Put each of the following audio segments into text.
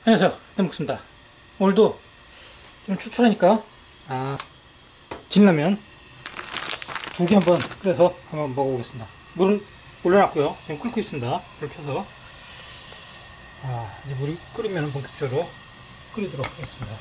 안녕하세요, 해먹습니다. 오늘도 좀 출출하니까 진라면 2개 한번 끓여서 한번 먹어보겠습니다. 물은 올려놨고요. 지금 끓고 있습니다. 불을 켜서 이제 물이 끓으면 본격적으로 끓이도록 하겠습니다.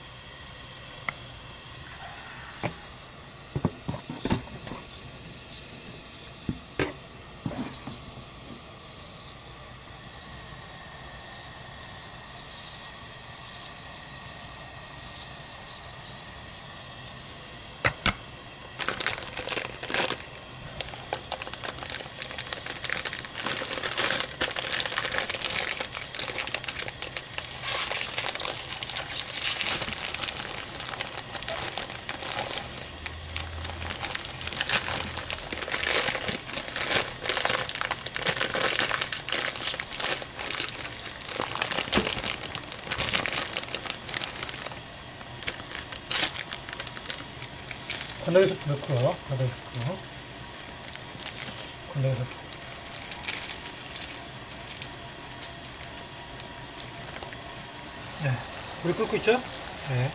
건더기솥 넣고요. 건더기솥 네, 물이 끓고 있죠? 네.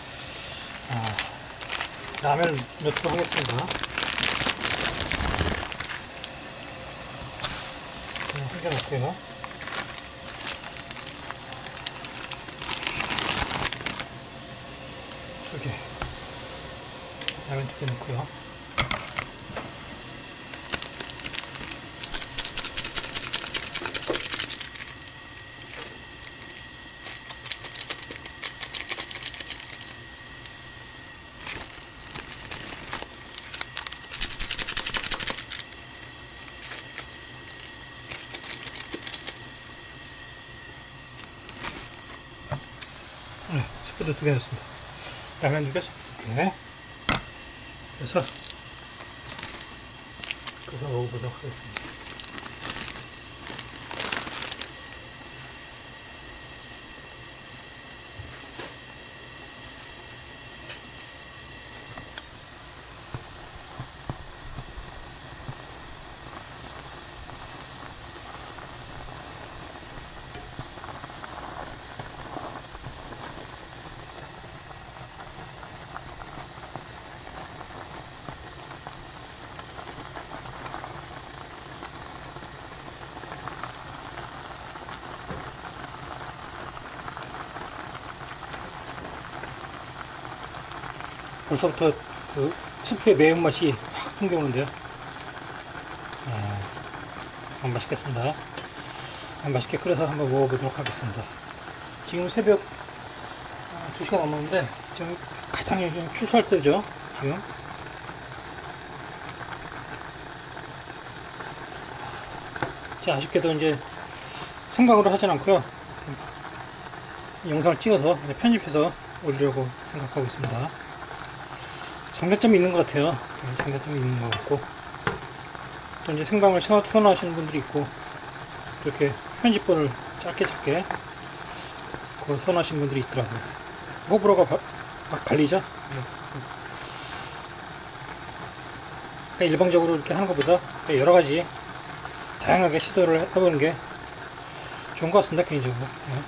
라면을 넣도록 하겠습니다. 한 개 넣고요. 라면 2개 넣고요. 네, 스프도 2개 넣습니다. 라면 2개, 스프 2개. 그래서 먹어보도록 하겠습니다. 벌써부터 그 스프의 매운맛이 확 풍겨오는데요. 맛있겠습니다. 맛있게 끓여서 한번 먹어보도록 하겠습니다. 지금 새벽 2시가 넘었는데 지금 가장 요즘 출소할 때죠. 지금 아쉽게도 이제 생각으로 하진 않고요. 영상을 찍어서 편집해서 올리려고 생각하고 있습니다. 장단점이 있는 것 같아요. 장단점이 있는 것 같고, 또 이제 생방을 선호하시는 분들이 있고, 그렇게 편집본을 짧게 그걸 선호하시는 분들이 있더라고요. 호불호가 막 갈리죠? 일방적으로 이렇게 하는 것보다 여러 가지 다양하게 시도를 해보는 게 좋은 것 같습니다, 개인적으로.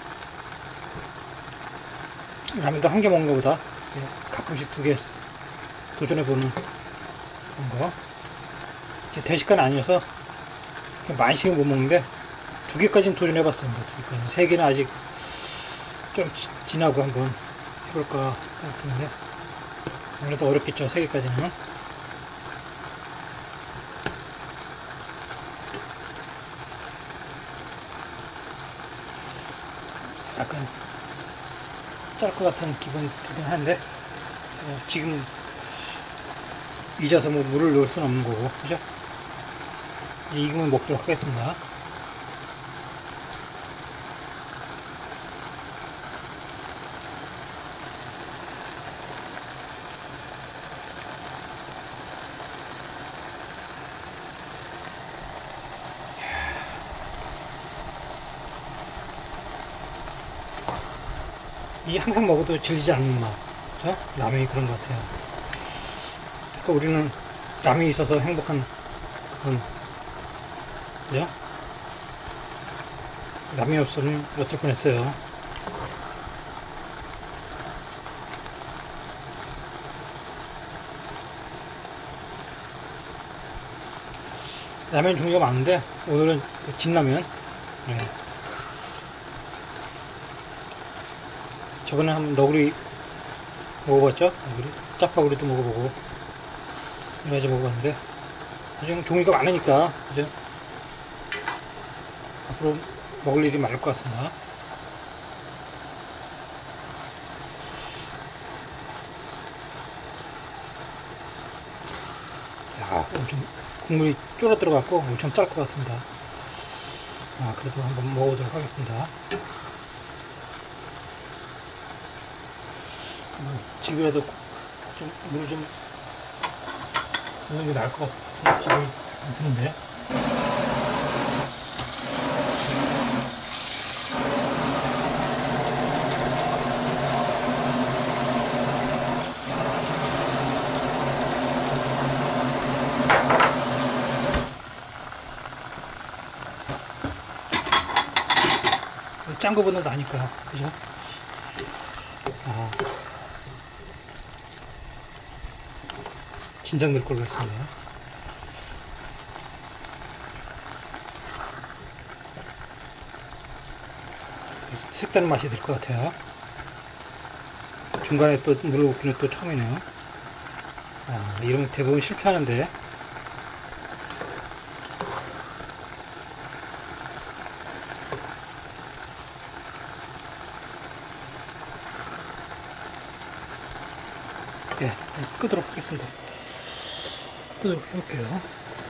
라면도 한 개 먹는 것보다 가끔씩 2개 도전해보는 거. 제 대식가는 아니어서 많이씩은 못 먹는데 2개까지는 도전해봤습니다. 2개까지. 3개는 아직 좀 지나고 한번 해볼까 생각 중인데, 아무래도 어렵겠죠. 3개까지는. 약간 짤 것 같은 기분이 들긴 하는데, 지금 잊어서 물을 넣을 수는 없는 거고, 그죠? 익으면 먹도록 하겠습니다. 이 항상 먹어도 질리지 않는 맛, 그죠? 라면이 그런 것 같아요. 그러니까 우리는 라면이 있어서 행복한 그런, 그죠? 라면이 없으면 어쩔 뻔했어요. 라면 종류가 많은데 오늘은 그 진라면. 네. 저번에 한번 너구리 먹어봤죠? 너구리 짜파구리도 먹어보고 여러 가지 먹어봤는데 나중에 종류가 많으니까 이제 앞으로 먹을 일이 많을 것 같습니다. 야, 엄청 국물이 쫄아 들어갔고 엄청 짤 것 같습니다. 그래도 한번 먹어보도록 하겠습니다. 지금이라도 좀 물을 좀 넣는 게 나을 것 같은 기분이 드는데. 짠 거보다 나니까, 그죠? 진작 넣을 걸 그랬습니다. 색다른 맛이 될 것 같아요. 중간에 또 물을 붓기는 또 처음이네요. 이러면 대부분 실패하는데. 예, 끄도록 하겠습니다. 끄도록 해볼게요.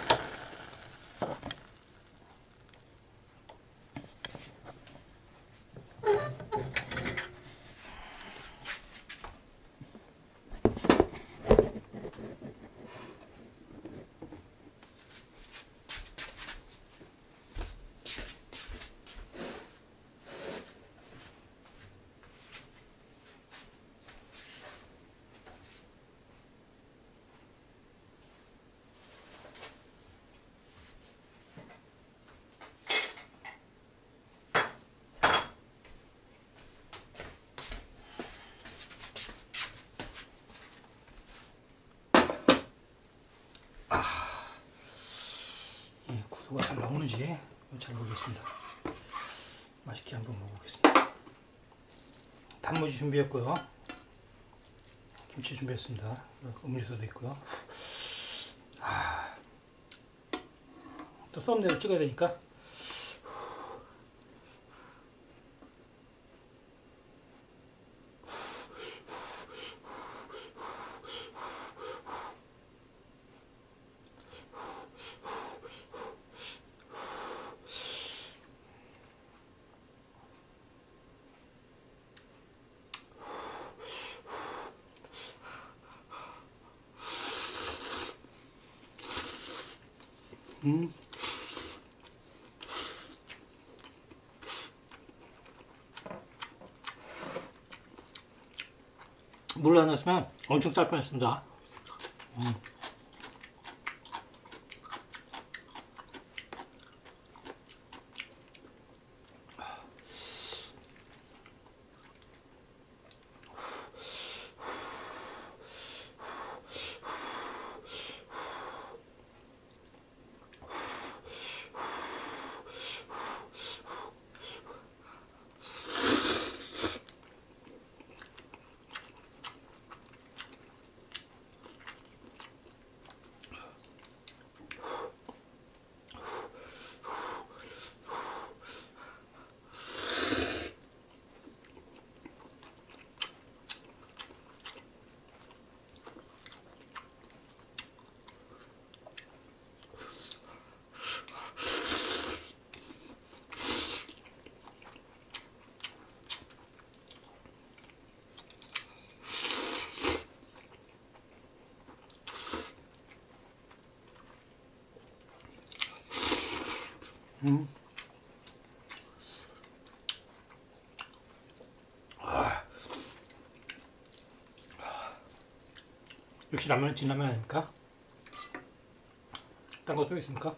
구도가 잘 나오는지 잘 모르겠습니다. 맛있게 한번 먹어보겠습니다. 단무지 준비했고요. 김치 준비했습니다. 음료수도 있고요. 또 썸네일 찍어야 되니까. 물을 안 넣었으면 엄청 짤 뻔했습니다. 역시 라면은 진라면 아닙니까? 딴 거 또 있습니까?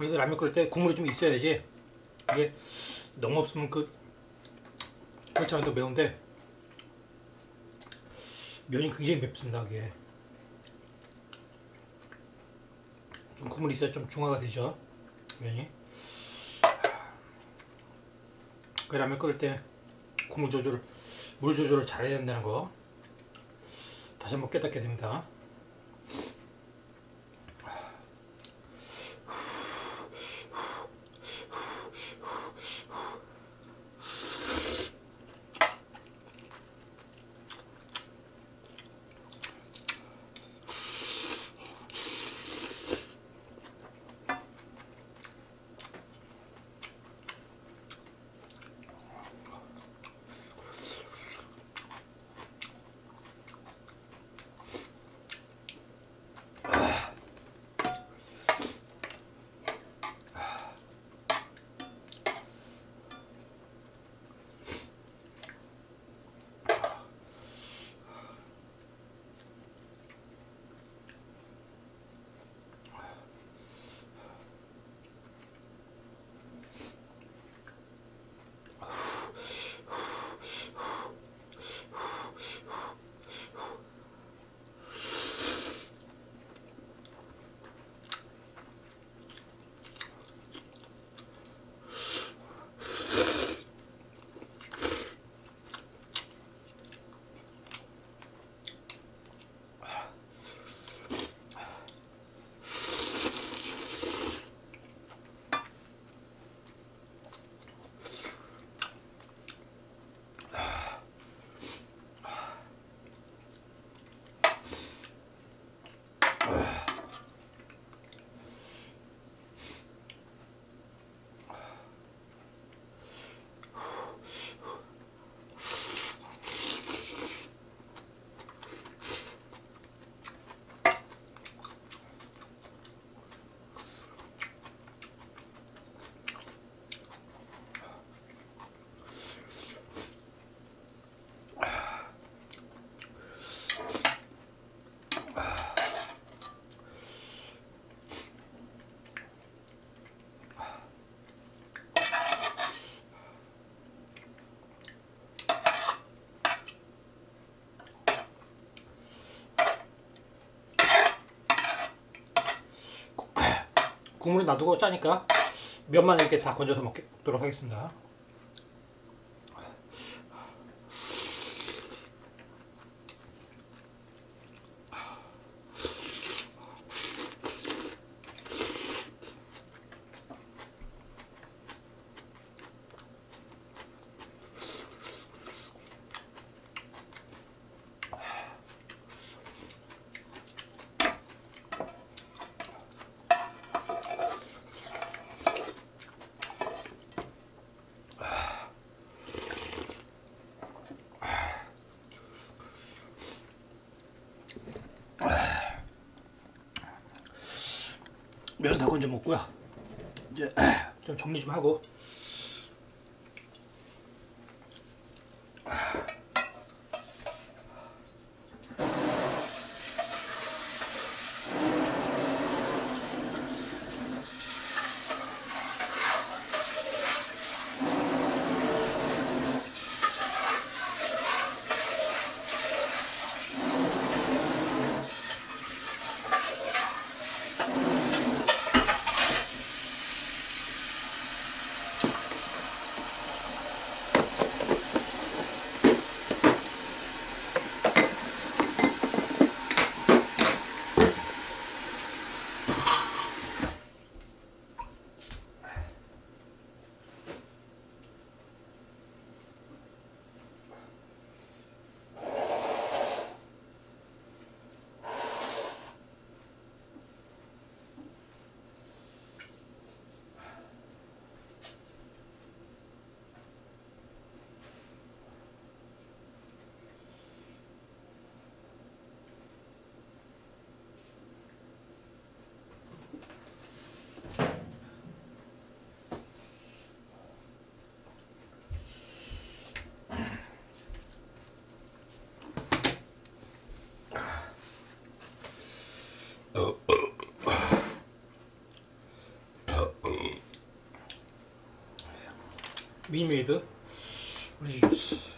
그래도 라면 끓일 때 국물이 좀 있어야지. 이게 너무 없으면 그렇지 않아도 매운데 면이 굉장히 맵습니다. 이게 좀 국물이 있어야 좀 중화가 되죠, 면이. 그 라면 끓일 때 국물 조절, 물 조절을 잘 해야 된다는 거 다시 한번 깨닫게 됩니다. 국물을 놔두고 짜니까 면만 이렇게 다 건져서 먹도록 하겠습니다. 면 다 건져 먹고요. 이제 좀 정리 좀 하고 미니메이드 오렌지 주스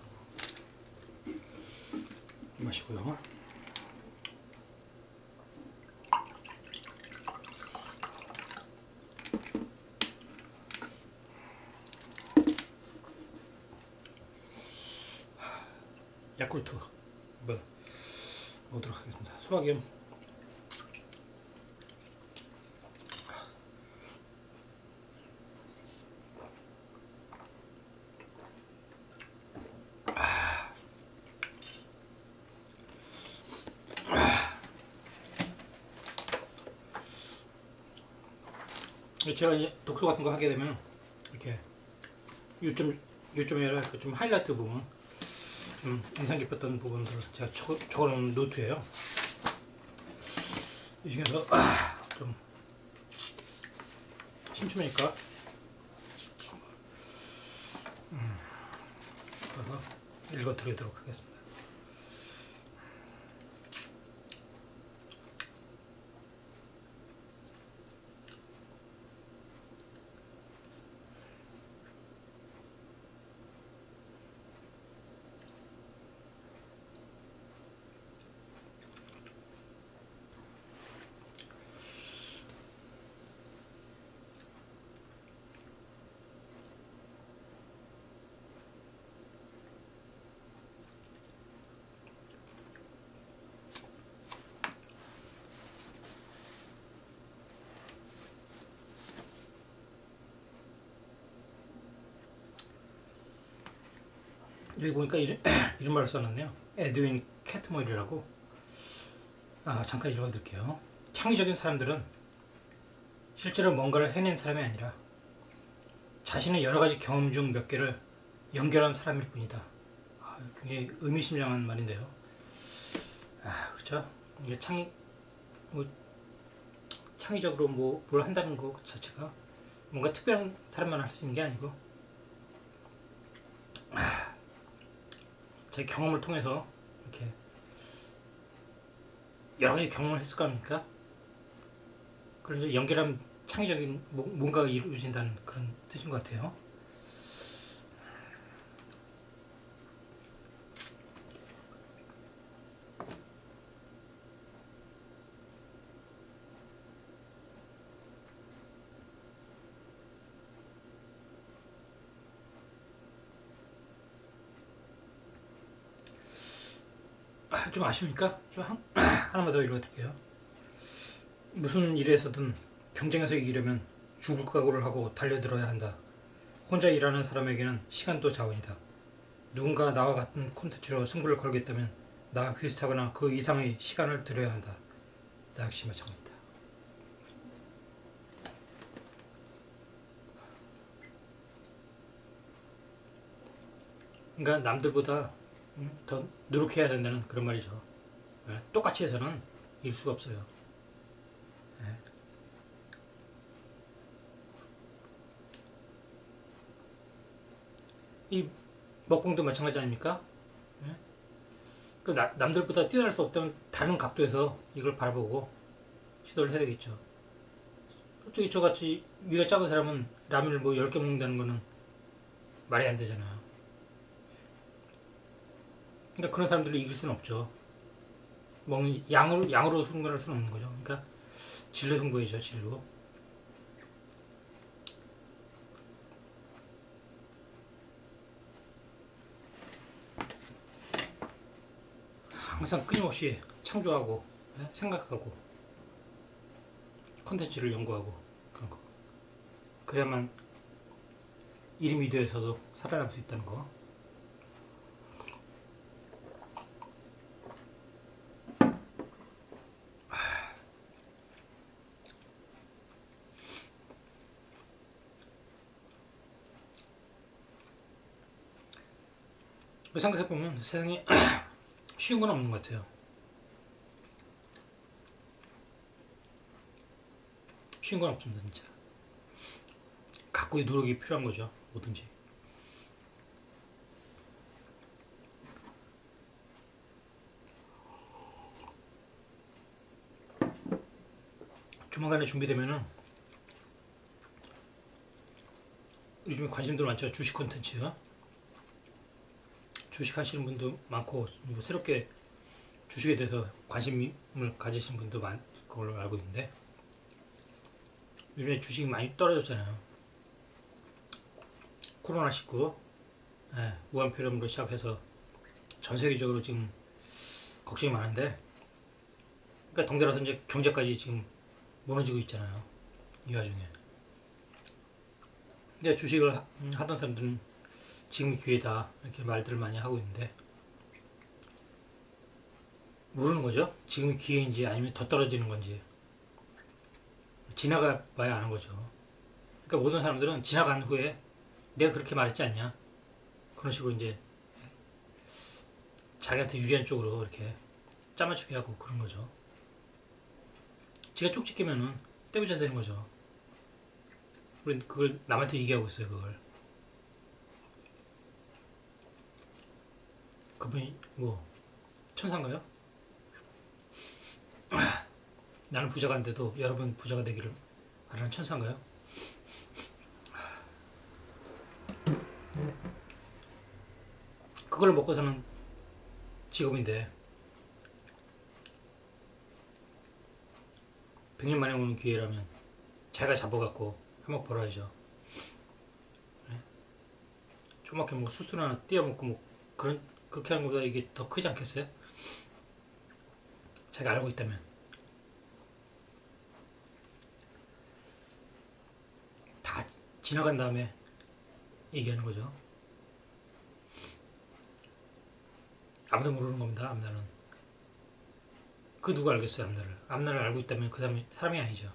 마시고요. 야쿠르트 한번 먹도록 하겠습니다. 수화기염. 제가 이제 독서 같은 거 하게 되면 이렇게 요점이 아니라 좀 하이라이트 부분, 좀 인상 깊었던 부분들을 제가 적어놓은 노트예요. 이 중에서 좀 심심하니까 그래서 읽어드리도록 하겠습니다. 여기 보니까 이런 말을 써놨네요. 에드윈 캐트모일이라고. 잠깐 읽어드릴게요. 창의적인 사람들은 실제로 뭔가를 해낸 사람이 아니라 자신의 여러가지 경험 중 몇 개를 연결한 사람일 뿐이다. 굉장히 의미심장한 말인데요. 그렇죠. 이게 창의적으로 뭘 한다는 것 자체가 뭔가 특별한 사람만 할 수 있는 게 아니고, 자기 경험을 통해서 이렇게 여러 가지 경험을 했을 거 아닙니까? 그걸 이제 연결하면 창의적인 뭔가가 이루어진다는 그런 뜻인 것 같아요. 좀 아쉬우니까 좀 하나만 더 읽어드릴게요. 무슨 일에서든 경쟁에서 이기려면 죽을 각오를 하고 달려들어야 한다. 혼자 일하는 사람에게는 시간도 자원이다. 누군가 나와 같은 콘텐츠로 승부를 걸겠다면 나와 비슷하거나 그 이상의 시간을 들여야 한다. 나 역시 마찬가지다. 그러니까 남들보다 더 노력해야 된다는 그런 말이죠. 똑같이 해서는 이길 수가 없어요. 이 먹방도 마찬가지 아닙니까? 그 남들보다 뛰어날 수 없다면 다른 각도에서 이걸 바라보고 시도를 해야 되겠죠. 솔직히 저같이 위가 작은 사람은 라면을 10개 먹는다는 거는 말이 안 되잖아요. 그러니까 그런 사람들을 이길 수는 없죠. 먹는 양으로 승부할 수는 없는 거죠. 그러니까 질로 승부이죠, 질로. 항상 끊임없이 창조하고 생각하고 컨텐츠를 연구하고 그런 거. 그래야만 1위 미디어에서도 살아남을 수 있다는 거. 생각해보면 세상에 쉬운 건 없는 것 같아요. 쉬운 건 없습니다, 진짜. 각고의 노력이 필요한 거죠, 뭐든지. 조만간에 준비되면은 요즘에 관심도 많죠. 주식 콘텐츠. 주식 하시는 분도 많고, 뭐 새롭게 주식에 대해서 관심을 가지신 분도 많은 걸로 알고 있는데, 요즘에 주식이 많이 떨어졌잖아요. 코로나19, 예, 무한폐렴으로 시작해서 전 세계적으로 지금 걱정이 많은데, 그러니까 덩달아서 이제 경제까지 지금 무너지고 있잖아요. 이 와중에. 근데 주식을 하던 사람들은 지금이 기회다 이렇게 말들을 많이 하고 있는데 모르는 거죠. 지금이 기회인지 아니면 더 떨어지는 건지 지나가 봐야 아는 거죠. 그러니까 모든 사람들은 지나간 후에 내가 그렇게 말했지 않냐 그런 식으로 이제 자기한테 유리한 쪽으로 이렇게 짜맞추게 하고 그런 거죠. 지가 쪽지 끼면은 떼부자 되는 거죠. 우린 그걸 남한테 얘기하고 있어요. 그걸 그분이 뭐 천사인가요? 나는 부자가 안 돼도 여러분 부자가 되기를 바라는 천사인가요? 그걸 먹고 사는 직업인데 100년 만에 오는 기회라면 자기가 잡아갖고 한몫 벌어야죠. 조그맣게 뭐 수술 하나 띄어먹고 뭐 그렇게 하는 것보다 이게 더 크지 않겠어요? 자기가 알고 있다면 다 지나간 다음에 얘기하는 거죠. 아무도 모르는 겁니다. 앞날은. 그 누가 알겠어요. 앞날을. 앞날을 알고 있다면 그 사람이 사람이 아니죠.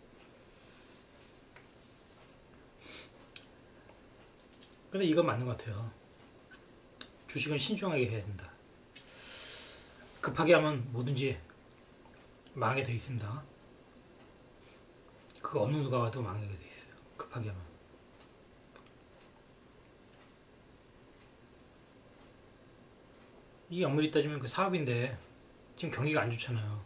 근데 이건 맞는 것 같아요. 주식은 신중하게 해야 된다. 급하게 하면 뭐든지 망하게 돼 있습니다. 그거 없는 누가 와도 망하게 돼 있어요. 급하게 하면. 이게 엄밀히 따지면 그 사업인데 지금 경기가 안 좋잖아요.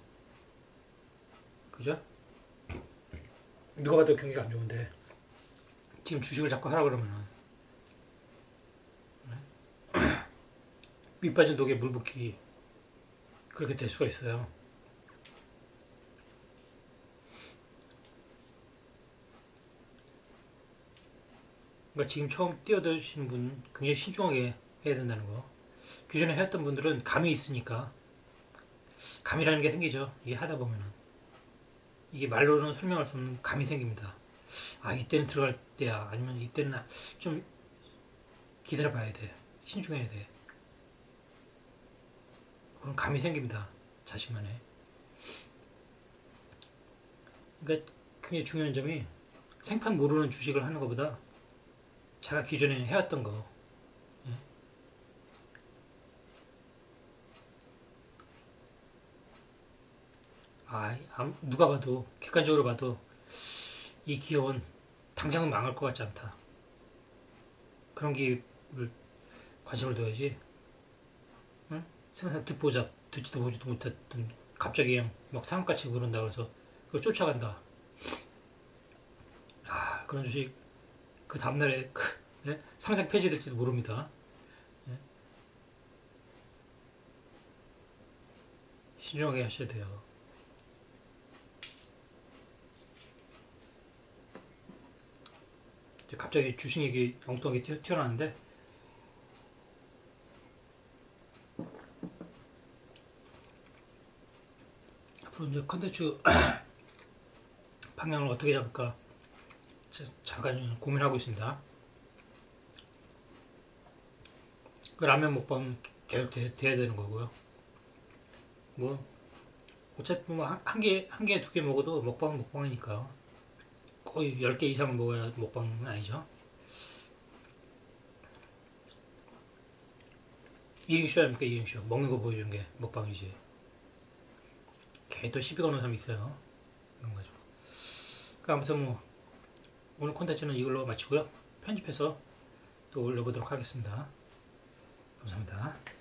그죠? 누가 봐도 경기가 안 좋은데 지금 주식을 자꾸 하라 그러면은 밑 빠진 독에 물 붓기 그렇게 될 수가 있어요. 그러니까 지금 처음 뛰어드시는 분 굉장히 신중하게 해야 된다는 거. 기존에 해왔던 분들은 감이 있으니까 감이라는 게 생기죠. 이게 하다 보면은 이게 말로는 설명할 수 없는 감이 생깁니다. 아 이때는 들어갈 때야 아니면 이때는 좀 기다려 봐야 돼. 신중해야 돼. 그런 감이 생깁니다. 자신만의. 그러니까 굉장히 중요한 점이 생판 모르는 주식을 하는 것보다 제가 기존에 해왔던 거 예? 누가 봐도 객관적으로 봐도 이 기업은 당장은 망할 것 같지 않다. 그런 기업을 관심을 둬야지. 응? 생산 듣지도 보지도 못했던 갑자기 그냥 막 상한가치고 그런다 그래서 그걸 쫓아간다. 그런 주식 그 다음날에 예? 상장 폐지될지도 모릅니다. 예? 신중하게 하셔야 돼요. 갑자기 주식 얘기 엉뚱하게 튀어나왔는데 앞으로 이제 컨텐츠 방향을 어떻게 잡을까 잠깐 고민하고 있습니다. 그 라면 먹방 계속 돼야 되는 거고요. 뭐 어차피 뭐 한 개, 두 개 먹어도 먹방은 먹방이니까 거의 10개 이상을 먹어야 먹방은 아니죠. 1인쇼 아닙니까? 1인쇼. 먹는 거 보여주는 게 먹방이지. 걔 또 시비 거는 사람이 있어요. 그런 거죠. 그러니까 아무튼 뭐 오늘 콘텐츠는 이걸로 마치고요. 편집해서 또 올려보도록 하겠습니다. 감사합니다.